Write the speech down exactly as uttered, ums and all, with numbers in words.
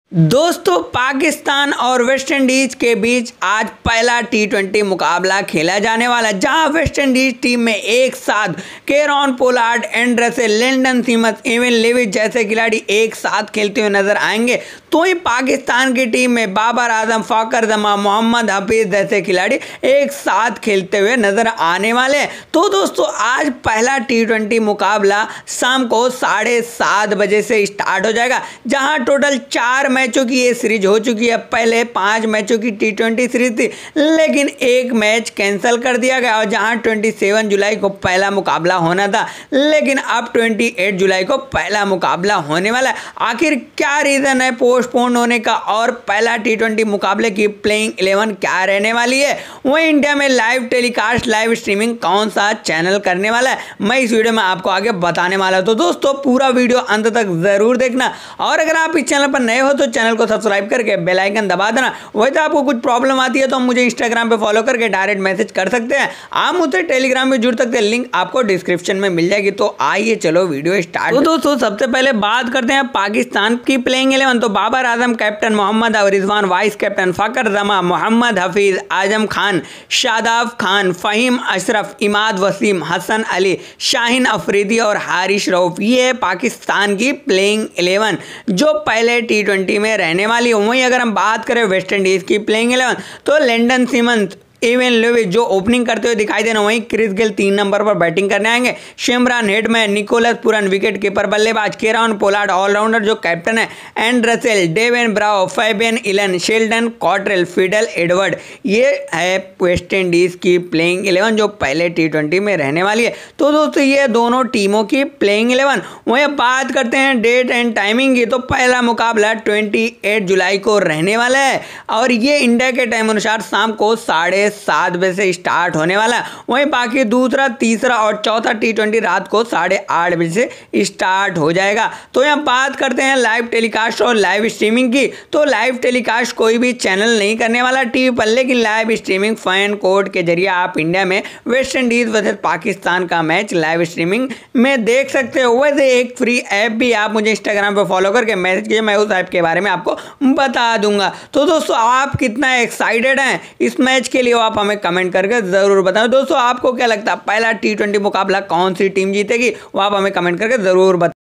दोस्तों, पाकिस्तान और West Indies के बीच आज पहला टी ट्वेंटी मुकाबला खेला जाने वाला है, जहां वेस्ट इंडीज टीम में एक साथ Kieron Pollard, Andre Russell, Lendl Simmons, Evin Lewis जैसे खिलाड़ी एक साथ खेलते हुए नजर आएंगे। तो ही पाकिस्तान की टीम में बाबर आजम, फाकर जमा, मोहम्मद हफीज जैसे खिलाड़ी एक साथ खेलते हुए नजर आने वाले हैं। तो दोस्तों, आज पहला टी ट्वेंटी मुकाबला शाम को साढ़े सात बजे से स्टार्ट हो जाएगा, जहां टोटल चार मैचों की ये सीरीज हो चुकी है। पहले पांच मैचों की टी ट्वेंटी सीरीज थी, लेकिन एक मैच कैंसिल कर दिया गया, और जहां सत्ताईस जुलाई को पहला मुकाबला होना था, लेकिन अब अट्ठाईस जुलाई को पहला मुकाबला होने वाला है। आखिर क्या रीजन है पोस्टपोन होने का, और पहला टी ट्वेंटी मुकाबले की प्लेइंग इलेवन क्या रहने वाली है, वही इंडिया में लाइव टेलीकास्ट, लाइव स्ट्रीमिंग कौन सा चैनल करने वाला है, मैं इस वीडियो में आपको आगे बताने वाला हूं। तो दोस्तों, पूरा वीडियो अंत तक जरूर देखना, और अगर आप इस चैनल पर नए हो तो चैनल को सब्सक्राइब करके बेल आइकन दबा देना। वैसे तो आपको कुछ प्रॉब्लम आती है तो मुझे इंस्टाग्राम पे फॉलो करके डायरेक्ट मैसेज कर सकते हैं, आप मुझसे टेलीग्राम में जुड़ सकते हैं, लिंक आपको डिस्क्रिप्शन में मिल जाएगी। तो आइए चलो वीडियो स्टार्ट। तो दोस्तों, सबसे पहले बात करते हैं पाकिस्तान की प्लेइंग इलेवन। तो Babar Azam captain, Mohammad Rizwan vice captain, Fakhar Zaman, Mohammad Hafeez, Azam Khan, Shadab Khan, Faheem Ashraf, Imad Wasim, Hasan Ali, Shaheen Afridi और हारिश रऊफ, ये पाकिस्तान की प्लेइंग इलेवन जो पहले टी ट्वेंटी में रहने वाली है। वहीं अगर हम बात करें वेस्ट इंडीज की प्लेइंग इलेवन, तो लिंडन सीमंस, इवन लेविस जो ओपनिंग करते हुए दिखाई देना, वहीं क्रिस गेल तीन नंबर पर बैटिंग करने आएंगे, Shimron Hetmyer, Nicholas Pooran wicket keeper बल्लेबाज, केरॉन पोलार्ड ऑलराउंडर जो कैप्टन है, Andre Russell, Dwayne Bravo, Fabian Allen, Sheldon Cottrell, Fidel Edward, ये है वेस्ट इंडीज की प्लेइंग इलेवन जो पहले टी ट्वेंटी में रहने वाली है। तो दोस्तों, ये दोनों टीमों की प्लेइंग इलेवन। वहीं बात करते हैं डेट एंड टाइमिंग की, तो पहला मुकाबला अट्ठाईस जुलाई को रहने वाला है, और ये इंडिया के टाइम अनुसार शाम को साढ़े सात बजे से स्टार्ट होने वाला है। वहीं बाकी दूसरा, तीसरा और चौथा टी ट्वेंटी रात को साढ़े आठ बजे से स्टार्ट हो जाएगा। तो यहाँ बात करते हैं लाइव टेलीकास्ट और लाइव स्ट्रीमिंग की, तो लाइव टेलीकास्ट कोई भी चैनल नहीं करने वाला टीवी पर, लेकिन लाइव स्ट्रीमिंग फैन कोड के जरिए आप इंडिया में वेस्ट इंडीज वर्सेस पाकिस्तान का मैच लाइव स्ट्रीमिंग में देख सकते हो। वैसे एक फ्री ऐप भी आप मुझे इंस्टाग्राम पर फॉलो करके मैसेज कीजिए, मैं उस ऐप के बारे में आपको बता दूंगा। तो दोस्तों, आप कितना एक्साइटेड हैं इस मैच के लिए, आप हमें कमेंट करके जरूर बताएं। दोस्तों, आपको क्या लगता है पहला टी ट्वेंटी मुकाबला कौन सी टीम जीतेगी, वो आप हमें कमेंट करके जरूर बताएं।